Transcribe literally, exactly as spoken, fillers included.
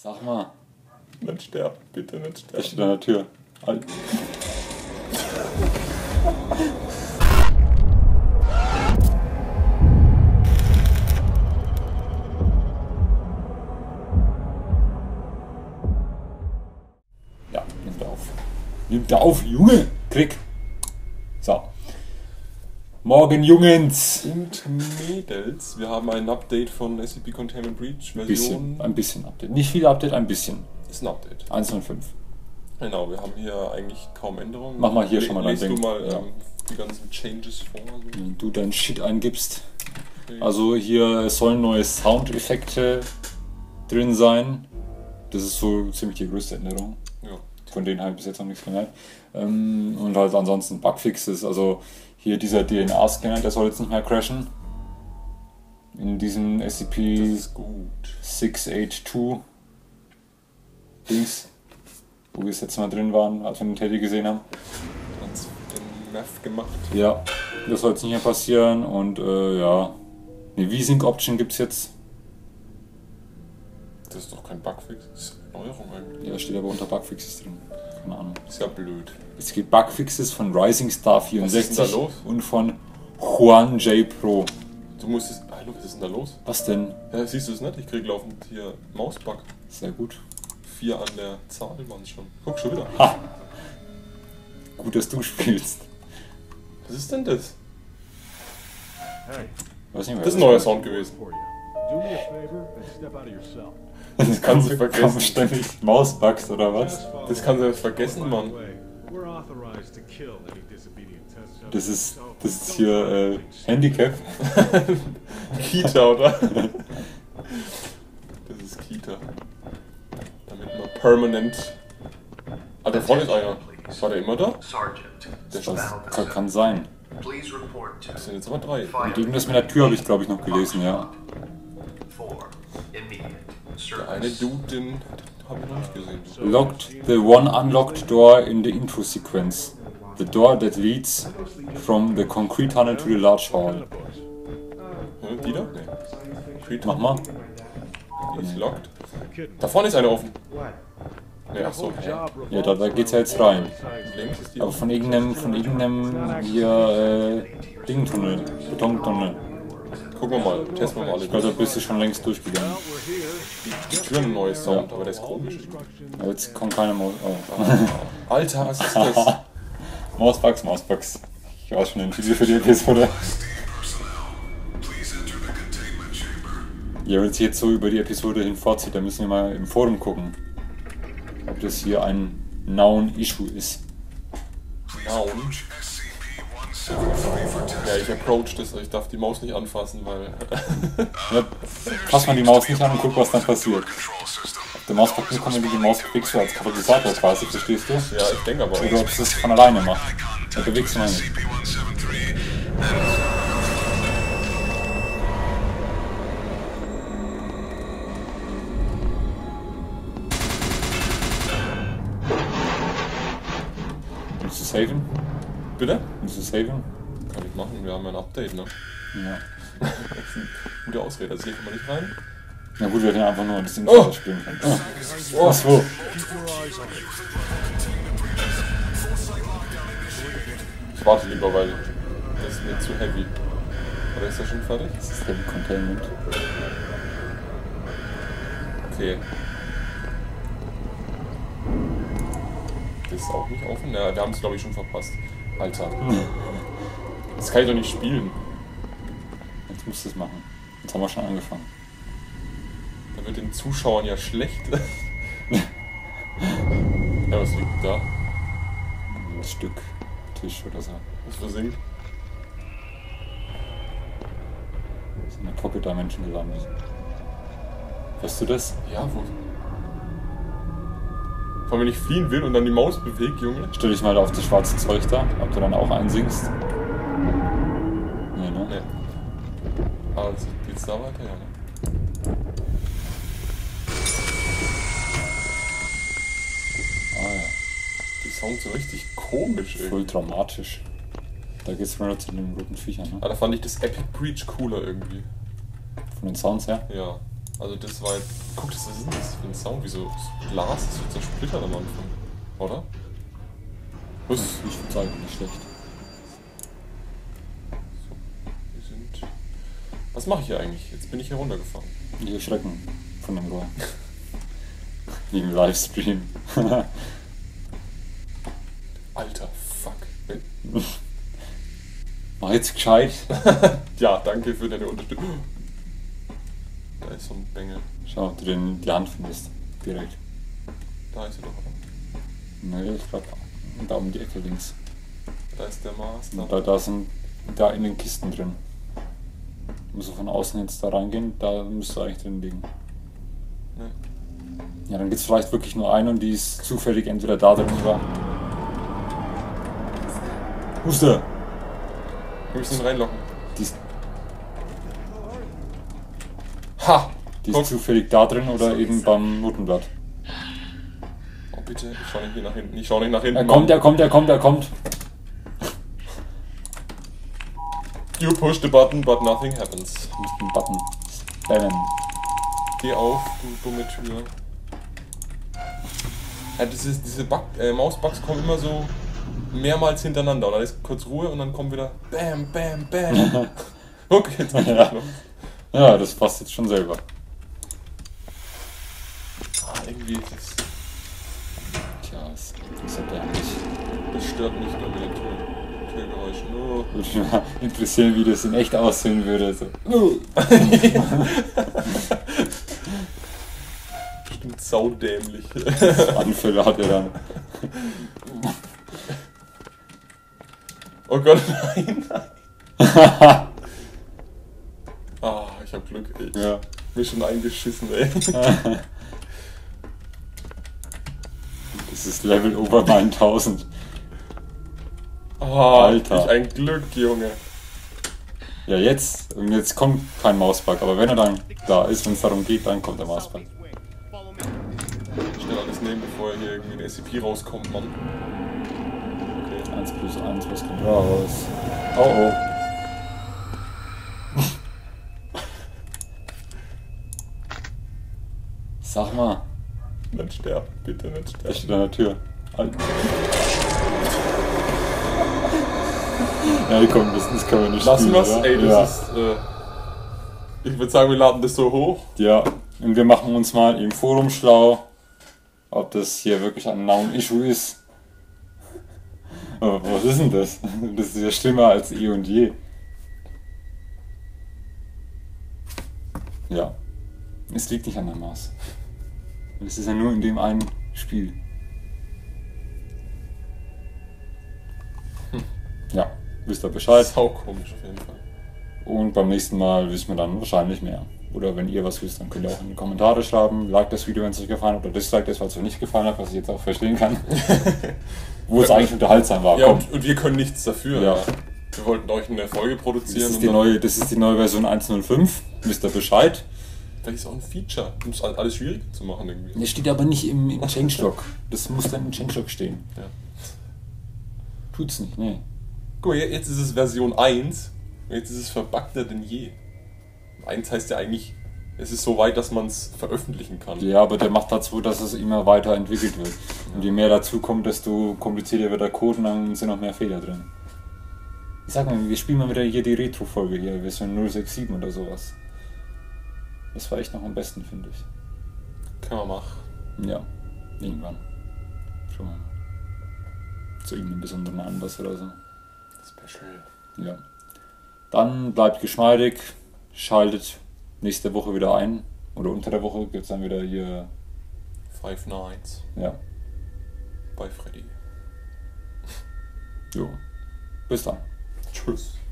Sag mal. Nicht sterben, bitte nicht sterben. Das steht an der Tür. Halt. Ja, nimmt er auf. Nimmt er auf, Junge! Krieg! So. Morgen, Jungens! Und Mädels, wir haben ein Update von S C P Containment Breach Version. Bisschen, ein bisschen Update. Nicht viel Update, ein bisschen. Ist ein Update. eins Punkt fünf. Genau, wir haben hier eigentlich kaum Änderungen. Mach mal hier Le schon mal dein Lies Ding. du mal Ja. ähm, die ganzen Changes vor. So. Wenn du dein Shit eingibst. Okay. Also hier sollen neue Soundeffekte drin sein. Das ist so ziemlich die größte Änderung. Ja. Von denen habe ich bis jetzt noch nichts gemerkt. Ähm, und halt ansonsten Bugfixes. Also hier dieser D N A-Scanner, der soll jetzt nicht mehr crashen. In diesem S C P Das ist gut. sechs acht zwei Dings, wo wir das letzte Mal drin waren, als wir den Teddy gesehen haben. Hat's den Meth gemacht. Ja, das soll jetzt nicht mehr passieren und äh, ja. Eine V-Sync-Option gibt es jetzt. Das ist doch kein Bugfix, das ist eine Neuerung eigentlich. Ja, steht aber unter Bugfixes drin. Keine Ahnung. Ist ja blöd. Es gibt Bugfixes von Rising Star Was vierundsechzig ist denn da los? und von Juan J. Pro. Du musst es. Hallo, was ist denn da los? Was denn? Ja, siehst du es nicht? Ich krieg laufend hier Mausbug. Sehr gut. Vier an der Zahl waren es schon. Guck schon wieder. Ha! Gut, dass du spielst. Was ist denn das? Hey, Weiß nicht mehr. Das ist ein neuer Sound gewesen. for you. Do me a favor and step out of your cell. Das kannst du vergessen. Kommen ständig Mausbugs oder was? Das kannst du jetzt vergessen, Mann. We're authorized to kill any disobedient test subjects. Das ist, das ist hier äh, Handicap. Kita, oder? Das ist Kita. Damit man permanent. Ah, da vorne ist einer. War der immer da? Sergeant, Der Das Schatz. kann, kann sein. please report to Das sind jetzt aber drei. Und irgendwas mit der Tür habe ich glaube ich noch gelesen, ja. for immediate Der eine service. Dude, den habe ich noch nicht gesehen. Locked the one unlocked door in the intro sequence. The door that leads from the concrete tunnel to the large hall. Hm, die da? Nee. Creed, Mach mal. die ist locked. Da vorne ist einer offen. What? Nee, ach so. Hä? Ja, da, da geht's ja jetzt rein. Links ist die Aber offen. von irgendeinem, von irgendeinem hier äh, Dingtunnel, Betontunnel. Gucken wir mal, testen wir mal alle. Ich glaube, da bist du schon längst durchgegangen. Die Tür ein neues Sound, aber der ist komisch. Aber jetzt kommt keine Maus. Oh. Alter, was ist das? Mausbugs, Mausbugs. Ich weiß schon den Titel für die Episode. Ja, wenn es jetzt so über die Episode hin vorzieht, dann müssen wir mal im Forum gucken, ob das hier ein known Issue ist. Down. Ja, ich approach das, ich darf die Maus nicht anfassen, weil. Ja, fass mal die Maus nicht an und guck, was dann passiert. Auf der Mausbug bekommen wir die Maus bewegst du als Katalysator quasi, verstehst du? Ja, ich denke aber. Oder ob es das von alleine macht. Dann bewegst du mal nicht. Willst du saven? Bitte? Willst du saven? Kann ich machen, wir haben ja ein Update, ne? Ja. Das ist eine gute Ausrede, also hier kann man nicht rein. Na gut, wir hätten einfach nur das Ding Oh. spielen können. Oh. Ach so. Ich warte lieber, weil das ist mir zu heavy. Oder ist das schon fertig? Das ist Heavy Containment. Okay. Das ist auch nicht offen? Ja, wir haben es glaube ich schon verpasst. Alter. Das kann ich doch nicht spielen. Jetzt musst du es machen. Jetzt haben wir schon angefangen. Da wird den Zuschauern ja schlecht. Ja, was liegt da? Ein Stück Tisch oder so. Was versinkt? Das ist eine Pocket Dimension gelandet. Weißt du das? Ja, wo? Vor allem, wenn ich fliehen will und dann die Maus bewegt, Junge. Stell dich mal da auf das schwarze Zeug da, ob du dann auch einsingst. Nee, ne? Ne. Also, geht's da weiter? Ja, ne? Ah ja. Die Sounds so richtig komisch irgendwie. Voll dramatisch. Da geht's runter zu den roten Viechern, ne? Aber da fand ich das Epic Breach cooler irgendwie. Von den Sounds her. Ja. Also das war jetzt... Guck, das ist das für ein Sound, wie so Glas, das wird zersplittert am Anfang. Oder? Was? Ich würde sagen, nicht schlecht. Wir sind... Was mache ich hier eigentlich? Jetzt bin ich hier runtergefahren. Die erschrecken von dem Rohr. Wie im Livestream. Alter, fuck. Wenn- Mach jetzt gescheit. Ja, danke für deine Unterstützung. Da ist so ein Bengel. Schau, ob du den die Hand findest. Direkt. Da ist er doch. Ne, ich glaube, da um die Ecke links. Da ist der Master. Da, da sind da in den Kisten drin. Musst du von außen jetzt da reingehen, da müsste eigentlich drin liegen. Ne. Ja, dann gibt es vielleicht wirklich nur eine und die ist zufällig entweder da drin oder. Wo ist der? Wir müssen ihn reinlocken. Die ist, Ha! die Guck. ist zufällig da drin oder eben beim Notenblatt. Oh bitte, ich schau nicht hier nach hinten. Ich schau nicht nach hinten. Er kommt, er kommt, er kommt, er kommt. You push the button, but nothing happens. Du musst den Button spammen. Geh auf, du dumme Tür. Ja, dieses, diese Bug, äh, Mausbugs kommen immer so mehrmals hintereinander. Und dann ist kurz Ruhe und dann kommt wieder Bam, Bam, Bam. Okay, jetzt geht's Ja. los. Ja, das passt jetzt schon selber. Ah, irgendwie ist das, Tja, das ist erbärmlich. das stört mich nur mit den Tür, Türgeräuschen. Oh. Würde mich mal interessieren, wie das in echt aussehen würde. So. Bestimmt saudämlich. Anfälle hat er dann. Oh Gott, nein, nein. Ah, ich hab Glück, ey. Ja. Mich schon eingeschissen, ey. Das ist Level over neuntausend. Ah, Alter. ich ein Glück, Junge. Ja, jetzt. Und jetzt kommt kein Mausbug. Aber wenn er dann da ist, wenn es darum geht, dann kommt der Mausbug. Schnell alles nehmen, bevor hier irgendwie ein S C P rauskommt, Mann. Okay. eins plus eins, was kommt raus? Oh oh. Sag mal. Nicht sterben, bitte nicht Der sterben. steht an der Tür. Alter. Ja, komm, das, das können wir nicht Lassen spielen, wir's? oder? Ey, das ja. ist. Äh, ich würde sagen, wir laden das so hoch. Ja, und wir machen uns mal im Forum schlau, ob das hier wirklich ein Known-Issue ist. Aber was ist denn das? Das ist ja schlimmer als eh und je. Ja, es liegt nicht an der Maus. Es ist ja nur in dem einen Spiel. Ja, wisst ihr Bescheid. Sau komisch auf jeden Fall. Und beim nächsten Mal wissen wir dann wahrscheinlich mehr. Oder wenn ihr was wisst, dann könnt ihr auch in die Kommentare schreiben. Like das Video, wenn es euch gefallen hat, oder dislike das, weil es euch nicht gefallen hat, was ich jetzt auch verstehen kann. Wo es eigentlich unterhaltsam war. Ja, Komm. und, und wir können nichts dafür. Ja. Wir wollten euch eine Folge Das produzieren. ist, und die dann- neue, das ist die neue Version eins Punkt null fünf. Wisst ihr Bescheid? Vielleicht ist auch ein Feature, um es alles schwierig zu machen irgendwie. Das steht aber nicht im, im Changelog. Das muss dann im Changelog stehen. Ja. Tut's nicht, nee. Guck mal, jetzt ist es Version eins und jetzt ist es verbuggter denn je. eins heißt ja eigentlich, es ist so weit, dass man es veröffentlichen kann. Ja, aber der macht dazu, dass es immer weiter entwickelt wird. Und je mehr dazu kommt, desto komplizierter wird der Code und dann sind noch mehr Fehler drin. Ich sag mal, wir spielen mal wieder hier die Retro-Folge hier, Version null sechs sieben oder sowas. Das war echt noch am besten, finde ich. Kann man machen. Ja, irgendwann. Schon mal. Zu irgendeinem besonderen Anlass oder so. Special. Ja. Dann bleibt geschmeidig, schaltet nächste Woche wieder ein. Oder unter der Woche gibt es dann wieder hier. Five Nights Ja. bei Freddy. Jo. Bis dann. Tschüss.